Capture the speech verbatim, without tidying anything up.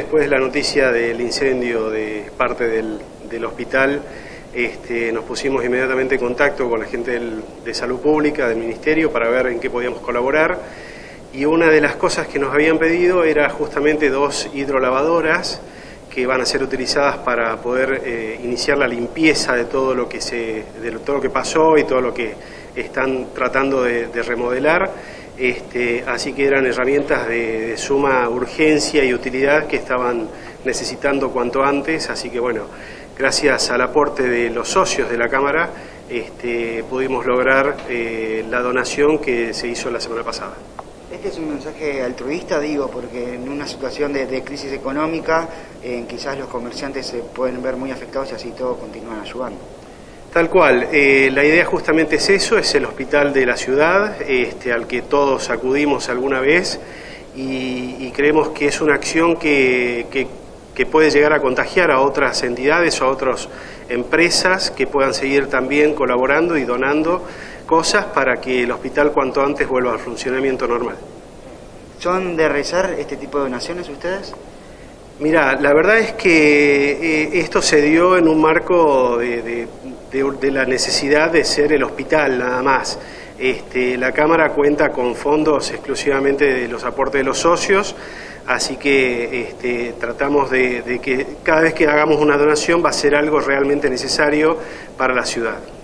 después de la noticia del incendio de parte del, del hospital, este, nos pusimos inmediatamente en contacto con la gente del, de Salud Pública, del Ministerio, para ver en qué podíamos colaborar. Y una de las cosas que nos habían pedido era justamente dos hidrolavadoras que van a ser utilizadas para poder eh, iniciar la limpieza de todo lo que se, de todo lo que pasó y todo lo que están tratando de, de remodelar. Este, así que eran herramientas de, de suma urgencia y utilidad que estaban necesitando cuanto antes. Así que bueno, gracias al aporte de los socios de la Cámara, este, pudimos lograr eh, la donación que se hizo la semana pasada. Este es un mensaje altruista, digo, porque en una situación de, de crisis económica, eh, quizás los comerciantes se pueden ver muy afectados y así todos continúan ayudando. Tal cual, eh, la idea justamente es eso, es el hospital de la ciudad, este, al que todos acudimos alguna vez, y, y creemos que es una acción que, que, que puede llegar a contagiar a otras entidades o a otras empresas que puedan seguir también colaborando y donando cosas para que el hospital cuanto antes vuelva al funcionamiento normal. ¿Son de rezar este tipo de donaciones ustedes? Mira, la verdad es que eh, esto se dio en un marco de, de, de, de la necesidad de ser el hospital nada más. Este, la Cámara cuenta con fondos exclusivamente de los aportes de los socios, así que este, tratamos de, de que cada vez que hagamos una donación va a ser algo realmente necesario para la ciudad.